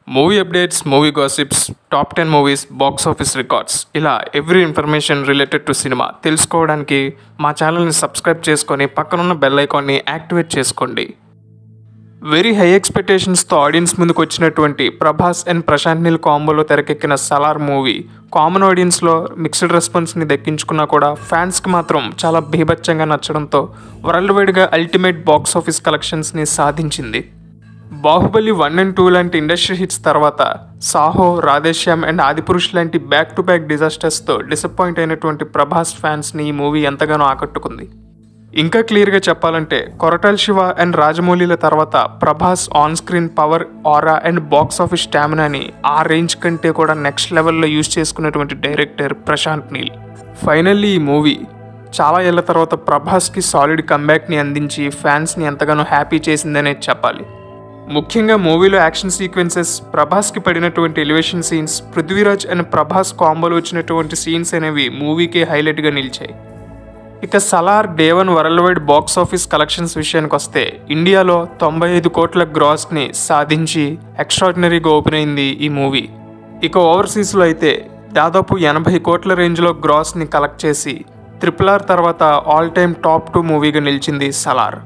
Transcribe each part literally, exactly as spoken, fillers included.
Movie updates, movie gossips, top ten movies, box office records, ఇలా every information related to cinema తెలుసుకోవడానికి మా ఛానల్ని subscribe చేసుకొని పక్కనున్న బెల్ ఐకాన్ని యాక్టివేట్ చేసుకోండి. వెరీ హై ఎక్స్పెక్టేషన్స్తో ఆడియన్స్ ముందుకు వచ్చినటువంటి ప్రభాస్ అండ్ ప్రశాంత్ నీల్ కాంబోలో తెరకెక్కిన సలార్ మూవీ కామన్ ఆడియన్స్లో మిక్స్డ్ రెస్పాన్స్ని దక్కించుకున్నా కూడా ఫ్యాన్స్కి మాత్రం చాలా బీభత్సంగా నచ్చడంతో వరల్డ్ వైడ్గా అల్టిమేట్ బాక్స్ ఆఫీస్ కలెక్షన్స్ని సాధించింది. బాహుబలి వన్ అండ్ టూ లాంటి ఇండస్ట్రీ హిట్స్ తర్వాత సాహో, రాధేశ్యామ్ అండ్ ఆదిపురుష్ లాంటి బ్యాక్ టు బ్యాక్ డిజాస్టర్స్తో డిసప్పాయింట్ అయినటువంటి ప్రభాస్ ఫ్యాన్స్ని ఈ మూవీ ఎంతగానో ఆకట్టుకుంది. ఇంకా క్లియర్గా చెప్పాలంటే కొరటాల శివ అండ్ రాజమౌళిల తర్వాత Prabhas on screen power, aura and box office స్టామినాని ఆ రేంజ్ కంటే కూడా నెక్స్ట్ లెవెల్లో యూజ్ చేసుకున్నటువంటి డైరెక్టర్ ప్రశాంత్ నీల్. ఫైనల్లీ ఈ మూవీ చాలా ఏళ్ల తర్వాత ప్రభాస్కి సాలిడ్ కంబ్యాక్ని అందించి ఫ్యాన్స్ని ఎంతగానో హ్యాపీ చేసిందనే చెప్పాలి. ముఖ్యంగా మూవీలో యాక్షన్ సీక్వెన్సెస్, ప్రభాస్కి పడినటువంటి elevation scenes, Prithviraj and Prabhas కాంబోలో వచ్చినటువంటి సీన్స్ అనేవి మూవీకి హైలైట్గా నిలిచాయి. ఇక Salaar day one world wide box office collections విషయానికి వస్తే ఇండియాలో తొంభై ఐదు కోట్ల గ్రాస్ని సాధించి ఎక్స్ట్రాడినరీగా ఓపెన్ అయింది ఈ మూవీ. ఇక ఓవర్సీస్లో అయితే దాదాపు ఎనభై కోట్ల రేంజ్లో గ్రాస్ని కలెక్ట్ చేసి ట్రిపుల్ ఆర్ తర్వాత ఆల్ టైమ్ టాప్ టూ మూవీగా నిలిచింది సలార్.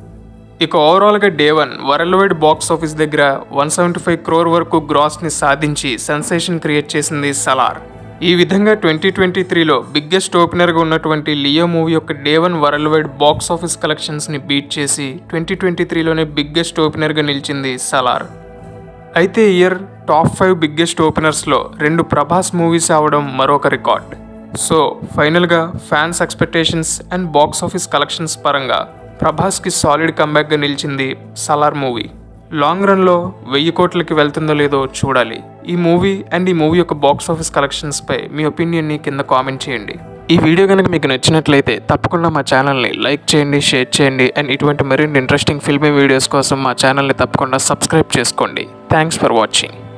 ఇక ఓవరాల్గా day one world wide box office దగ్గర వన్ సెవెంటీ ఫైవ్ క్రోర్ వరకు గ్రాస్ని సాధించి సెన్సేషన్ క్రియేట్ చేసింది సలార్. ఈ విధంగా ట్వంటీ ట్వంటీ త్రీలో బిగ్గెస్ట్ ఓపెనర్గా ఉన్నటువంటి లియో మూవీ యొక్క day one world wide box office కలెక్షన్స్ని బీట్ చేసి ట్వంటీ ట్వంటీ త్రీలోనే బిగ్గెస్ట్ ఓపెనర్గా నిలిచింది సలార్. అయితే ఇయర్ టాప్ ఫైవ్ బిగ్గెస్ట్ ఓపెనర్స్లో రెండు ప్రభాస్ మూవీస్ అవడం మరొక రికార్డ్. సో ఫైనల్గా fans expectations and box office collections పరంగా ప్రభాస్కి సాలిడ్ కంబ్యాక్గా నిలిచింది సలార్ మూవీ. లాంగ్ రన్లో వెయ్యి కోట్లకి వెళ్తుందో లేదో చూడాలి. ఈ మూవీ అండ్ ఈ మూవీ యొక్క బాక్స్ ఆఫీస్ కలెక్షన్స్పై మీ ఒపీనియన్ని కింద కామెంట్ చేయండి. ఈ వీడియో కనుక మీకు నచ్చినట్లయితే తప్పకుండా మా ఛానల్ని లైక్ చేయండి, షేర్ చేయండి అండ్ ఇటువంటి మరిన్ని ఇంట్రెస్టింగ్ ఫిల్మీ వీడియోస్ కోసం మా ఛానల్ని తప్పకుండా సబ్స్క్రైబ్ చేసుకోండి. Thanks for watching.